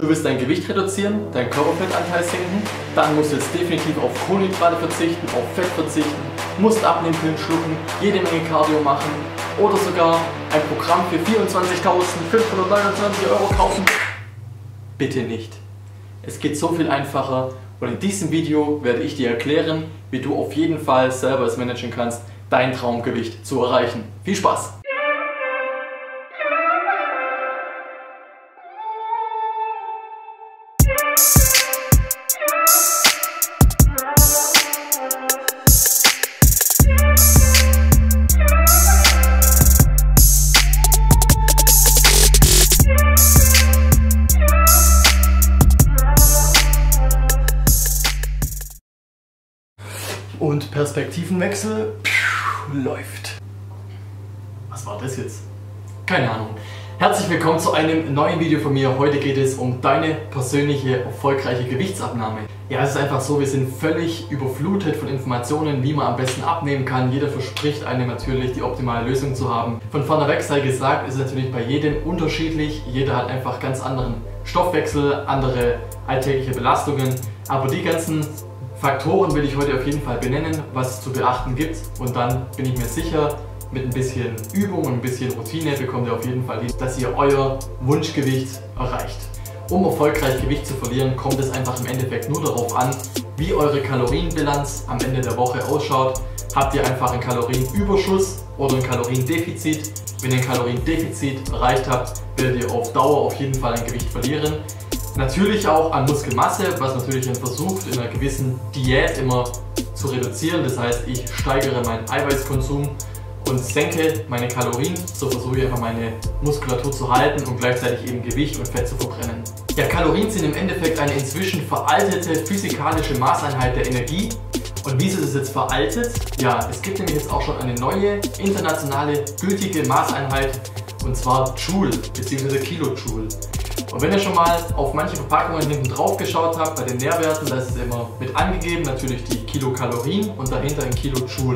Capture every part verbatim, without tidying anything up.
Du willst dein Gewicht reduzieren, deinen Körperfettanteil senken, dann musst du jetzt definitiv auf Kohlenhydrate verzichten, auf Fett verzichten, musst Abnehmpillen schlucken, jede Menge Cardio machen oder sogar ein Programm für vierundzwanzigtausendfünfhundertneunundzwanzig Euro kaufen. Bitte nicht. Es geht so viel einfacher und in diesem Video werde ich dir erklären, wie du auf jeden Fall selber es managen kannst, dein Traumgewicht zu erreichen. Viel Spaß! Und Perspektivenwechsel Piu, läuft. Was war das jetzt? Keine Ahnung. Herzlich willkommen zu einem neuen Video von mir. Heute geht es um deine persönliche erfolgreiche Gewichtsabnahme. Ja, es ist einfach so, wir sind völlig überflutet von Informationen, wie man am besten abnehmen kann. Jeder verspricht einem natürlich die optimale Lösung zu haben. Von vorneweg sei gesagt, ist natürlich bei jedem unterschiedlich. Jeder hat einfach ganz anderen Stoffwechsel, andere alltägliche Belastungen. Aber die ganzen Faktoren will ich heute auf jeden Fall benennen, was es zu beachten gibt, und dann bin ich mir sicher, mit ein bisschen Übung und ein bisschen Routine bekommt ihr auf jeden Fall hin, dass ihr euer Wunschgewicht erreicht. Um erfolgreich Gewicht zu verlieren, kommt es einfach im Endeffekt nur darauf an, wie eure Kalorienbilanz am Ende der Woche ausschaut. Habt ihr einfach einen Kalorienüberschuss oder ein Kaloriendefizit? Wenn ihr ein Kaloriendefizit erreicht habt, werdet ihr auf Dauer auf jeden Fall ein Gewicht verlieren. Natürlich auch an Muskelmasse, was natürlich ein versucht, in einer gewissen Diät immer zu reduzieren. Das heißt, ich steigere meinen Eiweißkonsum und senke meine Kalorien. So versuche ich einfach meine Muskulatur zu halten und gleichzeitig eben Gewicht und Fett zu verbrennen. Ja, Kalorien sind im Endeffekt eine inzwischen veraltete physikalische Maßeinheit der Energie. Und wieso ist es jetzt veraltet? Ja, es gibt nämlich jetzt auch schon eine neue internationale gültige Maßeinheit, und zwar Joule bzw. Kilojoule. Und wenn ihr schon mal auf manche Verpackungen hinten drauf geschaut habt, bei den Nährwerten, da ist es immer mit angegeben, natürlich die Kilokalorien und dahinter ein Kilojoule.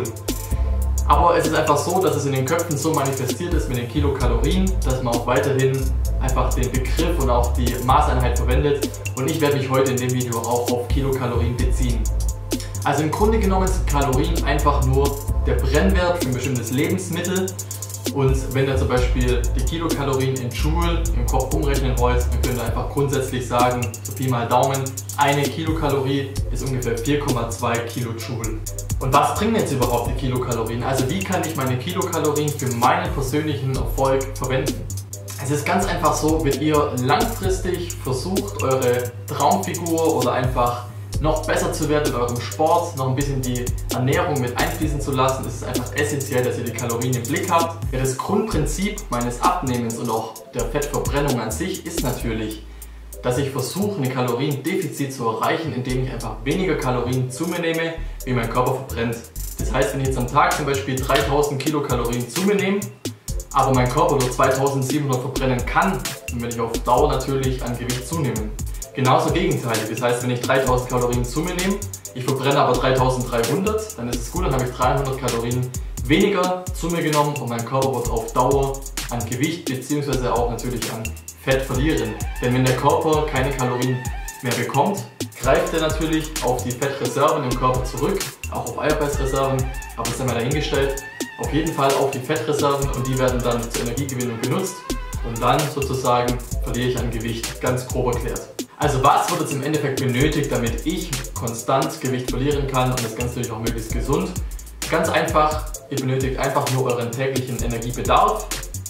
Aber es ist einfach so, dass es in den Köpfen so manifestiert ist mit den Kilokalorien, dass man auch weiterhin einfach den Begriff und auch die Maßeinheit verwendet. Und ich werde mich heute in dem Video auch auf Kilokalorien beziehen. Also im Grunde genommen sind Kalorien einfach nur der Brennwert für ein bestimmtes Lebensmittel. Und wenn ihr zum Beispiel die Kilokalorien in Joule im Kopf umrechnen wollt, dann könnt ihr einfach grundsätzlich sagen, so Pi mal Daumen, eine Kilokalorie ist ungefähr vier Komma zwei Kilojoule. Und was bringen jetzt überhaupt die Kilokalorien? Also wie kann ich meine Kilokalorien für meinen persönlichen Erfolg verwenden? Es ist ganz einfach so, wenn ihr langfristig versucht, eure Traumfigur oder einfach noch besser zu werden in eurem Sport, noch ein bisschen die Ernährung mit einfließen zu lassen, ist es einfach essentiell, dass ihr die Kalorien im Blick habt. Ja, das Grundprinzip meines Abnehmens und auch der Fettverbrennung an sich ist natürlich, dass ich versuche, ein Kaloriendefizit zu erreichen, indem ich einfach weniger Kalorien zu mir nehme, wie mein Körper verbrennt. Das heißt, wenn ich jetzt am Tag zum Beispiel dreitausend Kilokalorien zu mir nehme, aber mein Körper nur zweitausendsiebenhundert verbrennen kann, dann werde ich auf Dauer natürlich an Gewicht zunehmen. Genauso gegenteilig, das heißt, wenn ich dreitausend Kalorien zu mir nehme, ich verbrenne aber dreitausenddreihundert, dann ist es gut, dann habe ich dreihundert Kalorien weniger zu mir genommen und mein Körper wird auf Dauer an Gewicht bzw. auch natürlich an Fett verlieren. Denn wenn der Körper keine Kalorien mehr bekommt, greift er natürlich auf die Fettreserven im Körper zurück, auch auf Eiweißreserven, aber das haben wir dahingestellt. Auf jeden Fall auf die Fettreserven, und die werden dann zur Energiegewinnung genutzt und dann sozusagen verliere ich an Gewicht, ganz grob erklärt. Also was wird jetzt im Endeffekt benötigt, damit ich konstant Gewicht verlieren kann und das Ganze natürlich auch möglichst gesund? Ganz einfach, ihr benötigt einfach nur euren täglichen Energiebedarf,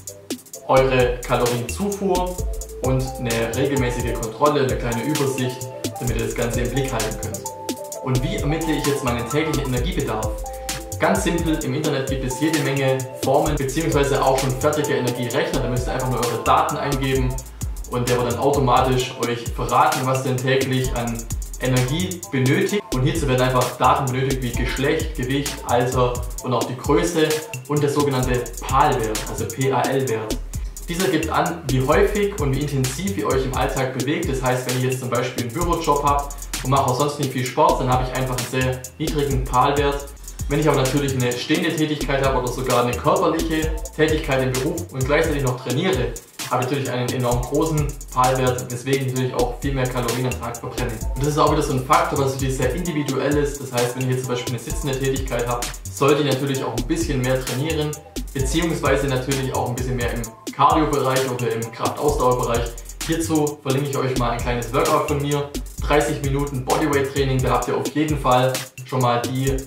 eure Kalorienzufuhr und eine regelmäßige Kontrolle, eine kleine Übersicht, damit ihr das Ganze im Blick halten könnt. Und wie ermittle ich jetzt meinen täglichen Energiebedarf? Ganz simpel, im Internet gibt es jede Menge Formeln bzw. auch schon fertige Energierechner, da müsst ihr einfach nur eure Daten eingeben. Und der wird dann automatisch euch verraten, was denn täglich an Energie benötigt. Und hierzu werden einfach Daten benötigt wie Geschlecht, Gewicht, Alter und auch die Größe und der sogenannte P A L-Wert, also P A L-Wert. Dieser gibt an, wie häufig und wie intensiv ihr euch im Alltag bewegt. Das heißt, wenn ich jetzt zum Beispiel einen Bürojob habe und mache auch sonst nicht viel Sport, dann habe ich einfach einen sehr niedrigen P A L-Wert. Wenn ich aber natürlich eine stehende Tätigkeit habe oder sogar eine körperliche Tätigkeit im Beruf und gleichzeitig noch trainiere, habe ich natürlich einen enorm großen Pal-Wert, weswegen ich natürlich auch viel mehr Kalorien am Tag verbrenne. Und das ist auch wieder so ein Faktor, was natürlich sehr individuell ist. Das heißt, wenn ich jetzt zum Beispiel eine sitzende Tätigkeit habe, sollte ich natürlich auch ein bisschen mehr trainieren, beziehungsweise natürlich auch ein bisschen mehr im Cardio-Bereich oder im Kraftausdauerbereich. Hierzu verlinke ich euch mal ein kleines Workout von mir, dreißig Minuten Bodyweight-Training, da habt ihr auf jeden Fall schon mal die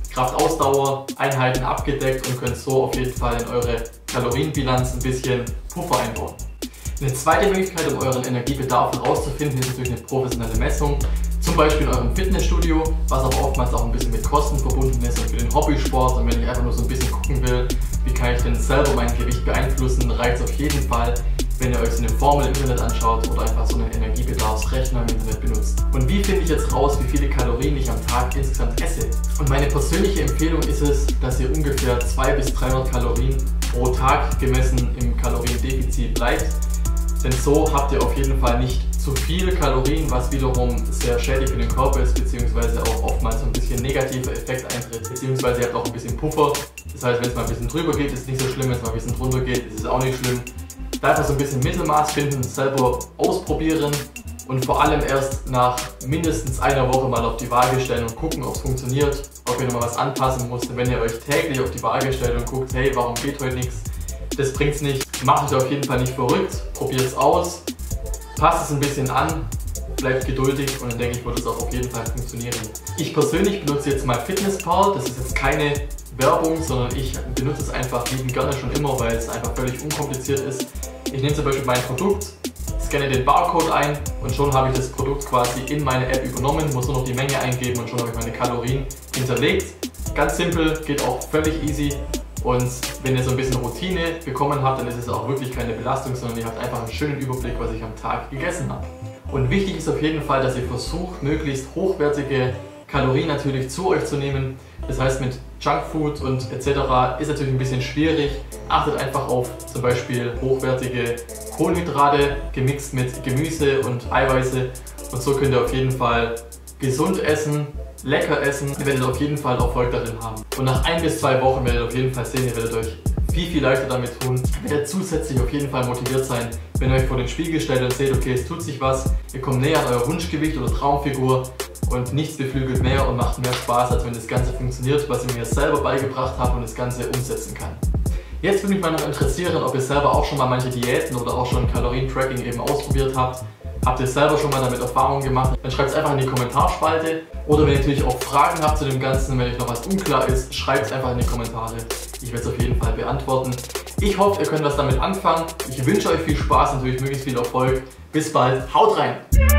Kraftausdauer-Einheiten abgedeckt und könnt so auf jeden Fall in eure Kalorienbilanz ein bisschen Puffer einbauen. Eine zweite Möglichkeit, um euren Energiebedarf herauszufinden, ist natürlich eine professionelle Messung. Zum Beispiel in eurem Fitnessstudio, was aber oftmals auch ein bisschen mit Kosten verbunden ist und für den Hobbysport. Und wenn ich einfach nur so ein bisschen gucken will, wie kann ich denn selber mein Gewicht beeinflussen, reicht es auf jeden Fall, wenn ihr euch so eine Formel im Internet anschaut oder einfach so einen Energiebedarfsrechner im Internet benutzt. Und wie finde ich jetzt raus, wie viele Kalorien ich am Tag insgesamt esse? Und meine persönliche Empfehlung ist es, dass ihr ungefähr zweihundert bis dreihundert Kalorien pro Tag gemessen im Kaloriendefizit bleibt. Denn so habt ihr auf jeden Fall nicht zu viele Kalorien, was wiederum sehr schädlich für den Körper ist, beziehungsweise auch oftmals so ein bisschen negativer Effekt eintritt, beziehungsweise ihr habt auch ein bisschen Puffer. Das heißt, wenn es mal ein bisschen drüber geht, ist es nicht so schlimm, wenn es mal ein bisschen drunter geht, ist es auch nicht schlimm. Da einfach so ein bisschen Mittelmaß finden, selber ausprobieren und vor allem erst nach mindestens einer Woche mal auf die Waage stellen und gucken, ob es funktioniert, ob ihr nochmal was anpassen müsst. Und wenn ihr euch täglich auf die Waage stellt und guckt, hey, warum geht heute nichts, das bringt's nicht, macht euch auf jeden Fall nicht verrückt, probiert es aus, passt es ein bisschen an, bleibt geduldig und dann denke ich, wird es auch auf jeden Fall funktionieren. Ich persönlich benutze jetzt mal MyFitnessPal, das ist jetzt keine Werbung, sondern ich benutze es einfach liebend gerne schon immer, weil es einfach völlig unkompliziert ist. Ich nehme zum Beispiel mein Produkt, scanne den Barcode ein und schon habe ich das Produkt quasi in meine App übernommen, muss nur noch die Menge eingeben und schon habe ich meine Kalorien hinterlegt. Ganz simpel, geht auch völlig easy und wenn ihr so ein bisschen Routine bekommen habt, dann ist es auch wirklich keine Belastung, sondern ihr habt einfach einen schönen Überblick, was ich am Tag gegessen habe. Und wichtig ist auf jeden Fall, dass ihr versucht, möglichst hochwertige Kalorien natürlich zu euch zu nehmen. Das heißt, mit Junkfood und et cetera ist natürlich ein bisschen schwierig. Achtet einfach auf zum Beispiel hochwertige Kohlenhydrate gemixt mit Gemüse und Eiweiße und so könnt ihr auf jeden Fall gesund essen, lecker essen. Ihr werdet auf jeden Fall Erfolg darin haben. Und nach ein bis zwei Wochen werdet ihr auf jeden Fall sehen, ihr werdet euch viel, viel leichter damit tun. Ihr werdet zusätzlich auf jeden Fall motiviert sein, wenn ihr euch vor den Spiegel stellt und seht, okay, es tut sich was, ihr kommt näher an euer Wunschgewicht oder Traumfigur und nichts beflügelt mehr und macht mehr Spaß, als wenn das Ganze funktioniert, was ich mir selber beigebracht habe und das Ganze umsetzen kann. Jetzt würde mich mal noch interessieren, ob ihr selber auch schon mal manche Diäten oder auch schon Kalorien-Tracking eben ausprobiert habt. Habt ihr selber schon mal damit Erfahrungen gemacht? Dann schreibt es einfach in die Kommentarspalte. Oder wenn ihr natürlich auch Fragen habt zu dem Ganzen, wenn euch noch was unklar ist, schreibt es einfach in die Kommentare. Ich werde es auf jeden Fall beantworten. Ich hoffe, ihr könnt was damit anfangen. Ich wünsche euch viel Spaß und natürlich möglichst viel Erfolg. Bis bald, haut rein!